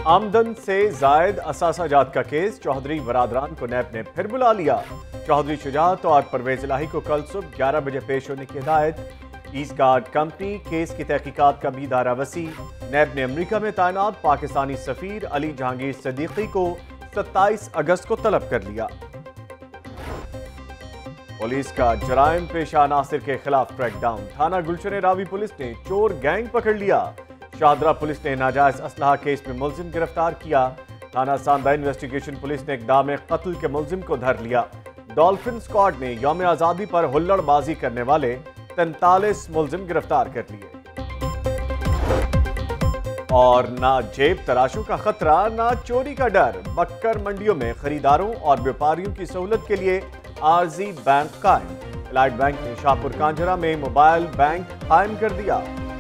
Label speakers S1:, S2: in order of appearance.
S1: आमदन से जायद असासा जात का केस, चौधरी बरादरान को नैब ने फिर बुला लिया। चौधरी शुजात और परवेज इलाही को कल सुबह 11 बजे पेश होने की हिदायत। ईस्ट गार्ड कंपनी केस की तहकीकात का भी दायरा वसी। नैब ने अमरीका में तैनात पाकिस्तानी सफीर अली जहांगीर सदीकी को 27 अगस्त को तलब कर लिया। पुलिस का जराइम पेशा नासिर के खिलाफ क्रैकडाउन, थाना गुलशन रावी पुलिस ने चोर गैंग पकड़ लिया। शाहदरा पुलिस ने नाजायज असलहा केस में मुलजिम गिरफ्तार किया। थाना सांदा इन्वेस्टिगेशन पुलिस ने इक़दाम कत्ल के मुलजिम को धर लिया। डॉल्फिन स्क्वाड ने यौम आज़ादी पर हुल्लड़बाजी करने वाले 43 मुलजिम गिरफ्तार कर लिए। और ना जेब तराशों का खतरा, ना चोरी का डर, बक्कर मंडियों में खरीदारों और व्यापारियों की सहूलत के लिए आरजी बैंक कायम। इलाइट बैंक ने शाहपुर कांजरा में मोबाइल बैंक कायम कर दिया।